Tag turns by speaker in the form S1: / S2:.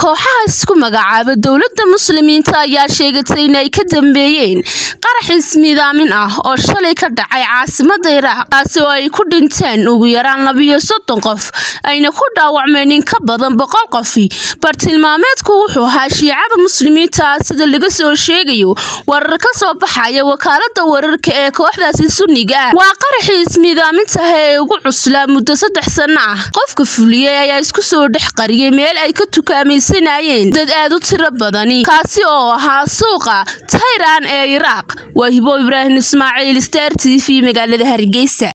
S1: kooxaha isku magacaaba dawladda muslimiinta ayaa sheegatay inay ka dambeeyeen qarax ismiidaamin ah oo shalay ka dhacay caasimadda Iraq taasi oo ay ku dhinteen ugu yaraan 230 qof ayna ku dhaawacmeen in ka badan 100 qof bartilmaameedku wuxuu ahaa shiicada muslimiinta sida laga soo sheegayo warar ka soo baxaya wakaaladda wararka ee kooxdaasi sunniga ah waa qarax ismiidaaminta ee ugu cuslaa muddo 3 sano ah qofka fuliyay ayaa isku soo dhex qariyay meel ay ka tukaamaysanayeen dad aad u tiro badan kaasi oo ahaa suuqa Tehran ee Iraq Wahibo Ibrahim Ismaaciil Star TV magaalada Hargeysa